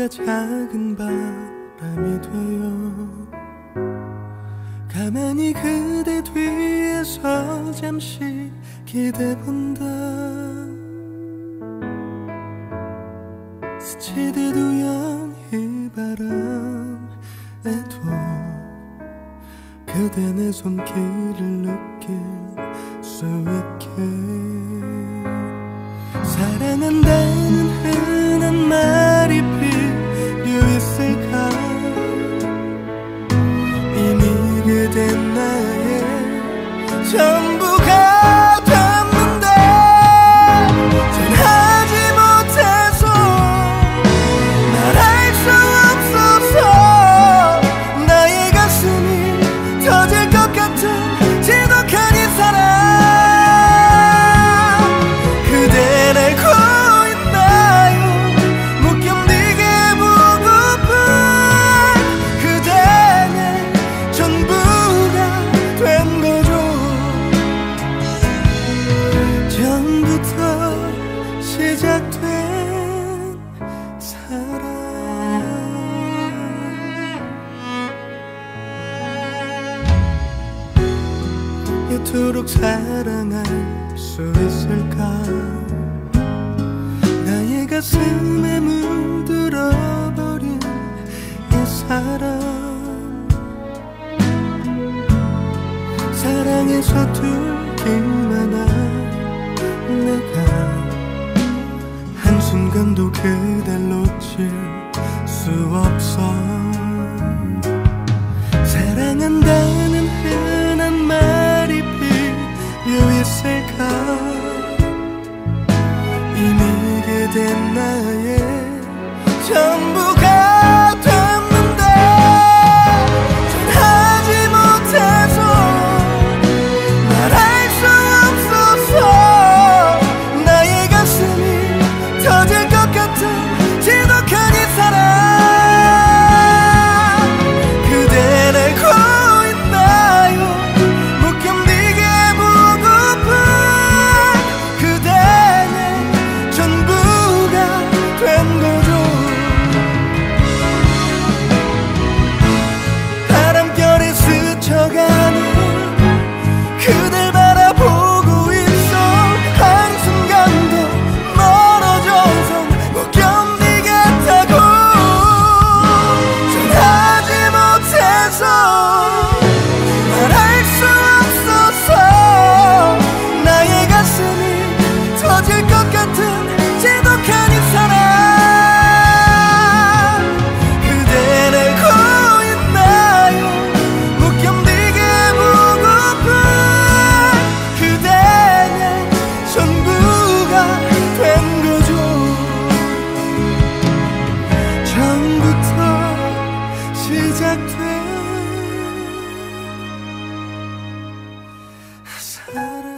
내가 작은 바람이 되어 가만히 그대 뒤에서 잠시 기대본다. 스치듯 우연히 바람에도 그대 내 손길을 느낄 수 있게. 사랑한다는 흔한 말이 필요했을까. 이미 그댄 나의 전부가 됐는데 전하지 못해서 말할 수 없어서 나의 가슴이 터질 것 같은 지독한 이 사랑. 그대 알고 있나요? 못 견디게 보고픈 그대 내 전부가 된 거죠. 처음부터 시작된 사랑. 이토록 사랑할 수 있을까. 나의 가슴에 물들어버린 이 사랑. 사랑에 서툴기만 한 내가 한순간도 그댈 놓칠 수 없어. 사랑한다는 흔한 말이 필요했을까. 이미 그댄 나의 전부가 됐는데 전하지 못해서 말할 수 없어서 나의 가슴이 터질 것 같은 지독한 이 사랑. 그대 알고 있나요? 못 견디게 보고픈 그대 내 전부가 된 거죠. 바람결에 스쳐가는 그댈 바라보고 있어. 한순간도 멀어져선 못 견디겠다고 전하지 못해서 말할 수 없어서 나의 가슴이 터질 것 같은 지독한 이 사랑. 그대 알고 있나요? 못 견디게 보고픈 그대 내 전부가 된 거죠. 처음부터 시작된 사랑.